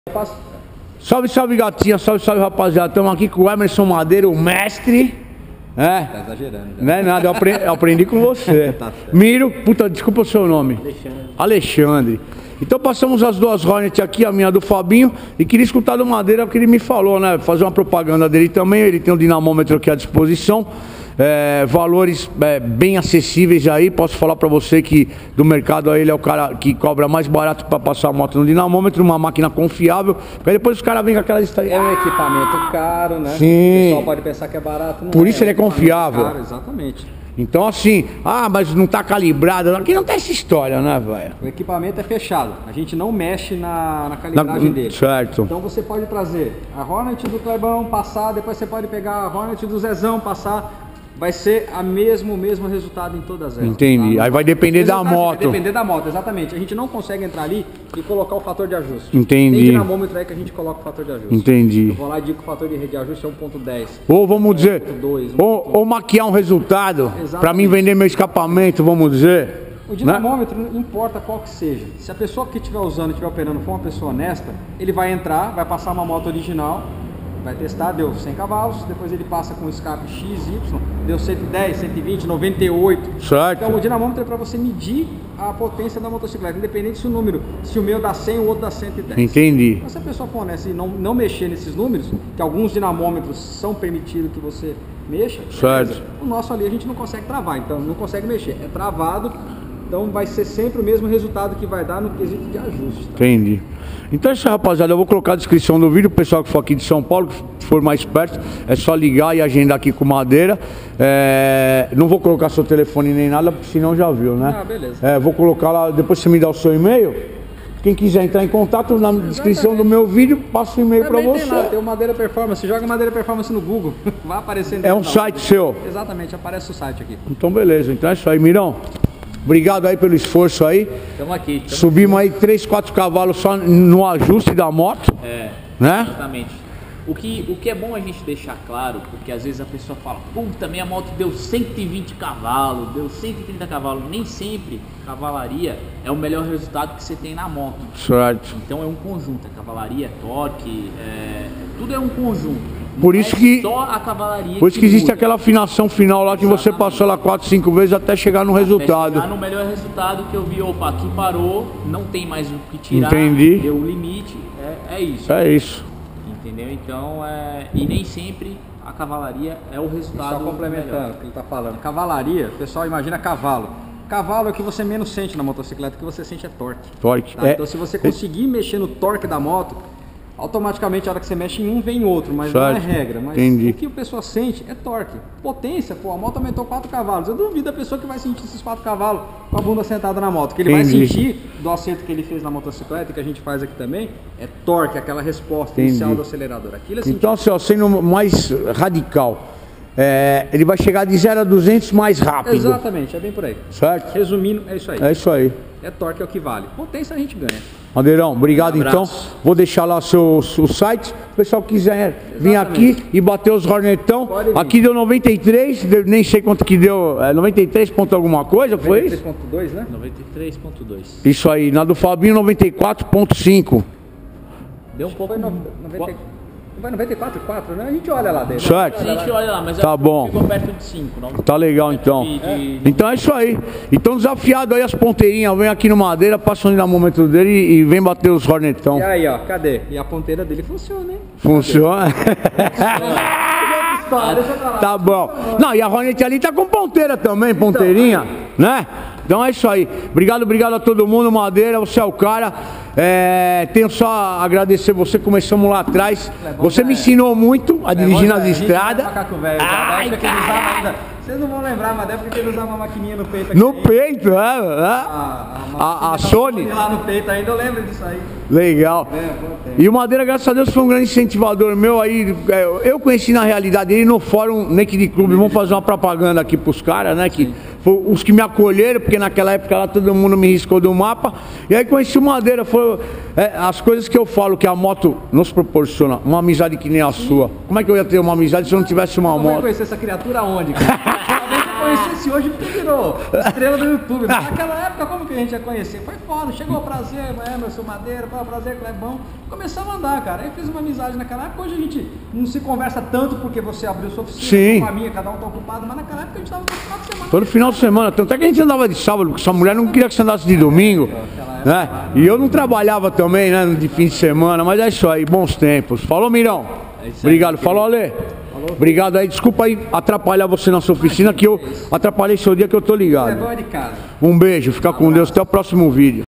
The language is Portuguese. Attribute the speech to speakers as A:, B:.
A: Salve, salve gatinha, salve, salve rapaziada. Estamos aqui com o Emerson Madeira, o mestre. É.
B: Tá exagerando. Já.
A: Não é nada, eu aprendi com você.
B: Tá certo.
A: Miro, puta, desculpa o seu nome. Alexandre. Então passamos as duas Hornet aqui, a minha do Fabinho. E queria escutar do Madeira o que ele me falou, né? Fazer uma propaganda dele também. Ele tem um dinamômetro aqui à disposição. Valores bem acessíveis aí. Posso falar pra você que do mercado aí ele é o cara que cobra mais barato pra passar a moto no dinamômetro, uma máquina confiável. Porque depois os caras vêm com aquela história.
B: É um equipamento caro, né?
A: Sim.
B: O pessoal pode pensar que é barato, não.
A: Por isso ele é confiável.
B: Caro, exatamente.
A: Então assim, mas não tá calibrado. Aqui não tem essa história, né, velho?
B: O equipamento é fechado. A gente não mexe na calibragem dele.
A: Certo.
B: Então você pode trazer a Hornet do Clebão, passar, depois você pode pegar a Hornet do Zezão, passar. Vai ser o mesmo resultado em todas elas.
A: Entendi.
B: Tá?
A: Aí vai depender da moto.
B: Vai depender da moto, exatamente. A gente não consegue entrar ali e colocar o fator de ajuste.
A: Entendi.
B: Tem dinamômetro aí que a gente coloca o fator de ajuste.
A: Entendi.
B: Eu vou lá e digo que o fator de ajuste é 1.10.
A: Ou vamos dizer,
B: 1.2,
A: ou maquiar um resultado
B: Exatamente.
A: para mim vender meu escapamento, vamos dizer.
B: O dinamômetro, não importa qual que seja. Se a pessoa que estiver usando e estiver operando for uma pessoa honesta, ele vai entrar, vai passar uma moto original, vai testar, deu 100 cavalos, depois ele passa com escape XY, deu 110, 120, 98.
A: Certo.
B: Então o dinamômetro é para você medir a potência da motocicleta, independente se o meu dá 100 ou o outro dá 110.
A: Entendi.
B: Então, se a pessoa for honesta e não mexer nesses números, que alguns dinamômetros são permitidos que você mexa,
A: certo.
B: Beleza. O nosso ali a gente não consegue travar, então não consegue mexer, é travado. Então vai ser sempre o mesmo resultado que vai dar no quesito de ajuste. Tá?
A: Entendi. Então isso, rapaziada, eu vou colocar a descrição do vídeo. O pessoal que for aqui de São Paulo, que for mais perto, é só ligar e agendar aqui com Madeira. Não vou colocar seu telefone nem nada, porque senão já viu, né?
B: Ah, beleza.
A: Vou colocar lá, depois você me dá o seu e-mail. Quem quiser entrar em contato, na descrição do meu vídeo, passa o e-mail para você.
B: Tem o Madeira Performance, joga Madeira Performance no Google, vai aparecendo.
A: É um site seu?
B: Exatamente, aparece o site aqui.
A: Então beleza, então é isso aí, Mirão. Obrigado aí pelo esforço aí.
C: Estamos aqui.
A: Subimos aí 3, 4 cavalos só no ajuste da moto. Né?
C: Exatamente. O que é bom a gente deixar claro, porque às vezes a pessoa fala, puta, minha moto deu 120 cavalos, deu 130 cavalos. Nem sempre cavalaria é o melhor resultado que você tem na moto.
A: Certo.
C: Então é um conjunto, a cavalaria, torque, tudo é um conjunto.
A: Por isso que,
C: só a cavalaria
A: por isso que existe
C: muda.
A: aquela afinação final lá que você passou lá 4, 5 vezes até chegar no resultado.
C: Chegar no melhor resultado que eu vi, opa, aqui parou, não tem mais o que tirar,
A: entendi.
C: Deu o limite, é isso.
A: É isso.
C: Entendeu? Então, e nem sempre a cavalaria é o resultado.
B: Só complementando
C: melhor.
B: o que ele está falando. Cavalaria, o pessoal imagina cavalo. Cavalo é o que você menos sente na motocicleta, o que você sente é torque.
A: Torque.
B: Tá? Então se você conseguir mexer no torque da moto, automaticamente a hora que você mexe em um vem outro, mas não é regra. Mas
A: entendi.
B: O que o pessoal sente é torque. Potência, pô, a moto aumentou 4 cavalos. Eu duvido a pessoa que vai sentir esses 4 cavalos com a bunda sentada na moto. O que ele vai sentir do acerto que ele fez na motocicleta, que a gente faz aqui também, é torque, aquela resposta inicial do acelerador. Aquilo é
A: então, assim, ó, sendo mais radical, ele vai chegar de 0 a 200 mais rápido.
B: Exatamente, é bem por aí.
A: Certo?
B: Resumindo, é isso aí.
A: É isso aí.
B: Torque é o que vale. Potência a gente ganha.
A: Madeirão, obrigado então. Vou deixar lá o site. O pessoal quiser vir aqui e bater os Hornetão. Aqui deu 93, nem sei quanto que deu. 93 ponto alguma coisa, foi isso?
B: 93.2, né?
C: 93.2.
A: Isso aí, na do Fabinho 94.5.
C: Deu um pouco.
B: Vai 94,4, né? A gente olha lá dentro.
A: Certo?
C: A gente olha lá, mas
A: tá bom.
C: Ficou perto de 5. Não?
A: Tá legal então. Então é isso aí. Então desafiado aí as ponteirinhas, vem aqui no Madeira, passa o dinamômetro dele e vem bater os Hornetão.
B: E aí, ó, cadê? E a ponteira dele funciona, hein?
A: Funciona? Tá bom. Não, e a Hornet ali tá com ponteira também, ponteirinha, né? Então é isso aí. Obrigado a todo mundo, Madeira, você é o cara. Tenho só a agradecer você, começamos lá atrás. Você me ensinou muito a dirigir nas estradas.
B: Ai, cara. Vocês não vão lembrar, mas é porque ele usava uma maquininha no peito aqui.
A: No peito, a Sony.
B: Lá no peito ainda, eu lembro disso aí.
A: Legal. E o Madeira, graças a Deus, foi um grande incentivador meu aí. Eu conheci na realidade ele no fórum Naked Club. Vamos fazer uma propaganda aqui pros caras, né? Que foi os que me acolheram, porque naquela época lá todo mundo me riscou do mapa. E aí conheci o Madeira. Foi as coisas que eu falo que a moto nos proporciona. Uma amizade que nem a sua. Como é que eu ia ter uma amizade se eu não tivesse uma moto?
B: Você vai conhecer essa criatura onde, cara? conhecesse hoje porque virou estrela do YouTube. Mas naquela época, como que a gente ia conhecer? Foi foda, chegou o prazer, Emerson Madeira, prazer, Clebão. Começamos a andar, cara. Aí fiz uma amizade naquela época. Hoje a gente não se conversa tanto porque você abriu sua oficina, a minha, cada um tá ocupado, mas naquela época a gente tava todo final de semana.
A: Todo final de semana, tanto é que a gente andava de sábado, porque sua mulher não queria que você andasse de domingo. Né? E eu não trabalhava também, né, de fim de semana, mas é isso aí, bons tempos. Falou, Mirão? Obrigado. Falou, Ale? Obrigado aí, desculpa aí atrapalhar você na sua oficina, que eu atrapalhei seu dia que eu tô ligado. Um beijo, fica com Deus, até o próximo vídeo.